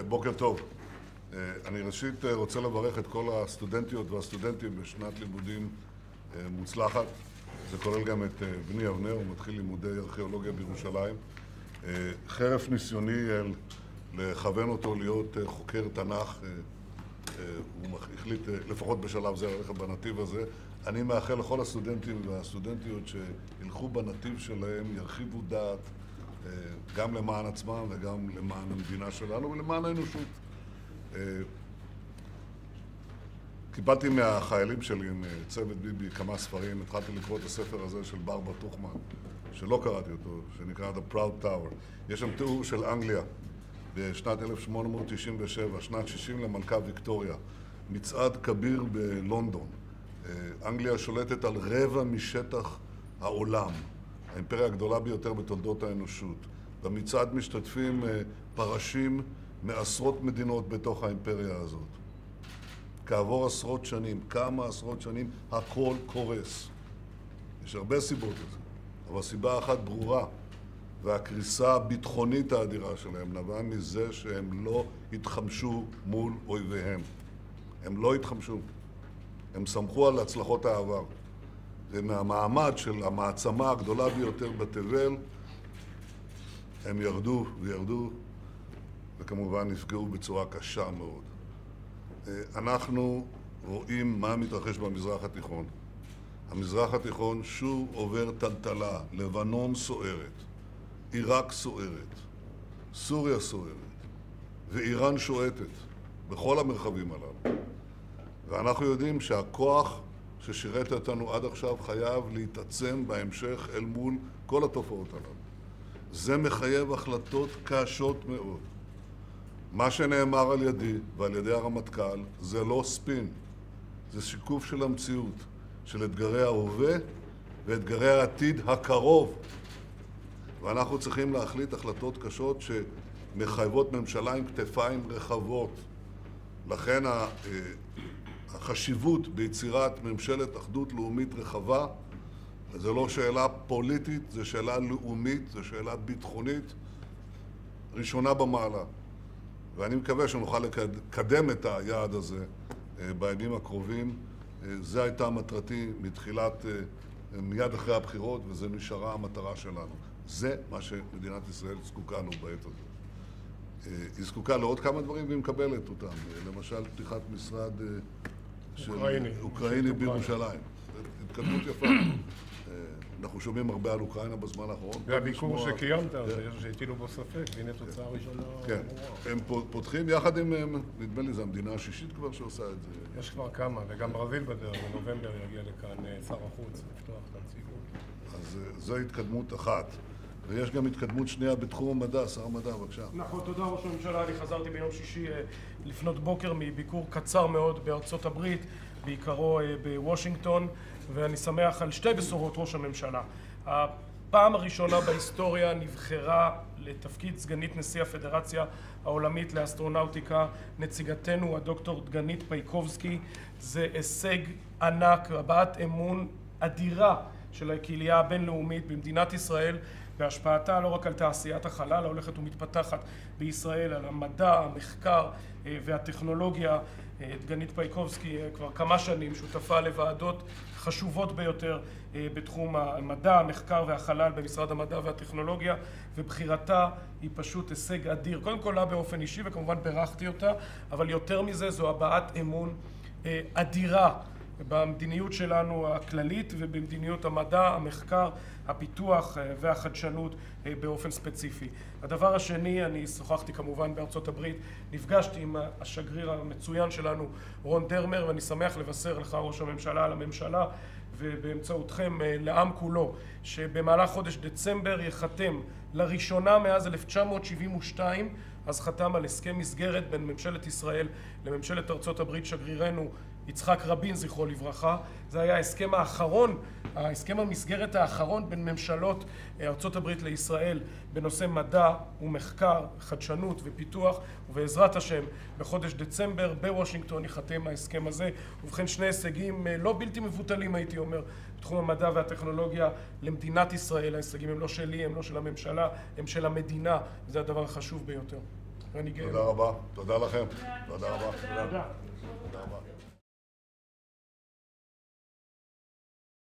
בוקר טוב. אני ראשית רוצה לברך את כל הסטודנטיות והסטודנטים בשנת לימודים מוצלחת. זה כולל גם את בני אבנר, הוא מתחיל לימודי ארכיאולוגיה בירושלים. חרף ניסיוני לכוון אותו להיות חוקר תנ"ך, הוא החליט לפחות בשלב זה ללכת בנתיב הזה. אני מאחל לכל הסטודנטים והסטודנטיות שילכו בנתיב שלהם, ירחיבו דעת, גם למען עצמם וגם למען המדינה שלנו ולמען האנושות. קיבלתי מהחיילים שלי, מצוות ביבי, כמה ספרים. התחלתי לקרוא את הספר הזה של ברברה טוכמן, שלא קראתי אותו, שנקרא The Proud Tower. יש שם תיאור של אנגליה בשנת 1897, שנת 60 למלכה ויקטוריה, מצעד כביר בלונדון. אנגליה שולטת על רבע משטח העולם, האימפריה הגדולה ביותר בתולדות האנושות. במצעד משתתפים פרשים מעשרות מדינות בתוך האימפריה הזאת. כעבור עשרות שנים, כמה עשרות שנים, הכל קורס. יש הרבה סיבות לזה, אבל סיבה אחת ברורה, והקריסה הביטחונית האדירה שלהם נבעה מזה שהם לא התחמשו מול אויביהם. הם לא התחמשו. הם סמכו על הצלחות העבר. ומהמעמד של המעצמה הגדולה ביותר בתבל, הם ירדו וירדו, וכמובן נפגעו בצורה קשה מאוד. אנחנו רואים מה מתרחש במזרח התיכון. המזרח התיכון שוב עובר טלטלה, לבנון סוערת, עיראק סוערת, סוריה סוערת, ואיראן שועטת בכל המרחבים הללו. ואנחנו יודעים שהכוח ששירת אותנו עד עכשיו חייב להתעצם בהמשך אל מול כל התופעות הללו. זה מחייב החלטות קשות מאוד. מה שנאמר על ידי ועל ידי הרמטכ"ל זה לא ספין, זה שיקוף של המציאות, של אתגרי ההווה ואתגרי העתיד הקרוב. ואנחנו צריכים להחליט החלטות קשות שמחייבות ממשלה עם כתפיים רחבות. לכן החשיבות ביצירת ממשלת אחדות לאומית רחבה, זו לא שאלה פוליטית, זו שאלה לאומית, זו שאלה ביטחונית ראשונה במעלה. ואני מקווה שנוכל לקדם את היעד הזה בימים הקרובים. זו הייתה מטרתי מתחילת, מיד אחרי הבחירות, וזה נשארה המטרה שלנו. זה מה שמדינת ישראל זקוקה לו בעת הזאת. היא זקוקה לעוד כמה דברים והיא מקבלת אותם. למשל, פתיחת משרד אוקראיני בירושלים. התקדמות יפה. אנחנו שומעים הרבה על אוקראינה בזמן האחרון. והביקור שקיימת, שהטילו בו ספק, והנה תוצאה ראשונה. כן, הם פותחים יחד עם, נדמה לי, זו המדינה השישית כבר שעושה את זה. יש כבר כמה, וגם ברזיל בדרך, בנובמבר יגיע לכאן שר החוץ, לפתוח את הנציגות. אז זו התקדמות אחת. ויש גם התקדמות שנייה בתחום המדע, שר המדע, בבקשה. נכון, תודה ראש הממשלה. אני חזרתי ביום שישי לפנות בוקר מביקור קצר מאוד בארצות הברית, בעיקרו בוושינגטון, ואני שמח על שתי בשורות ראש הממשלה. הפעם הראשונה בהיסטוריה נבחרה לתפקיד סגנית נשיא הפדרציה העולמית לאסטרונאוטיקה נציגתנו הדוקטור דגנית פייקובסקי. זה הישג ענק, הבעת אמון אדירה של הקהילייה הבינלאומית במדינת ישראל, בהשפעתה לא רק על תעשיית החלל ההולכת ומתפתחת בישראל, על המדע, המחקר והטכנולוגיה. דגנית פייקובסקי כבר כמה שנים שותפה לוועדות חשובות ביותר בתחום המדע, המחקר והחלל במשרד המדע והטכנולוגיה, ובחירתה היא פשוט הישג אדיר. קודם כל לה באופן אישי, וכמובן בירכתי אותה, אבל יותר מזה זו הבעת אמון אדירה במדיניות שלנו הכללית ובמדיניות המדע, המחקר, הפיתוח והחדשנות באופן ספציפי. הדבר השני, אני שוחחתי כמובן בארצות הברית, נפגשתי עם השגריר המצוין שלנו רון דרמר, ואני שמח לבשר לך ראש הממשלה על הממשלה ובאמצעותכם לעם כולו, שבמהלך חודש דצמבר יחתם לראשונה מאז 1972, אז חתם על הסכם מסגרת בין ממשלת ישראל לממשלת ארצות הברית, שגרירנו יצחק רבין זכרו לברכה. זה היה ההסכם האחרון, ההסכם המסגרת האחרון בין ממשלות ארצות הברית לישראל בנושא מדע ומחקר, חדשנות ופיתוח, ובעזרת השם בחודש דצמבר בוושינגטון ייחתם ההסכם הזה. ובכן שני הישגים לא בלתי מבוטלים הייתי אומר בתחום המדע והטכנולוגיה למדינת ישראל. ההישגים הם לא שלי, הם לא של הממשלה, הם של המדינה, וזה הדבר החשוב ביותר. ואני גאה. תודה רבה. תודה לכם. תודה רבה. תודה. תודה רבה.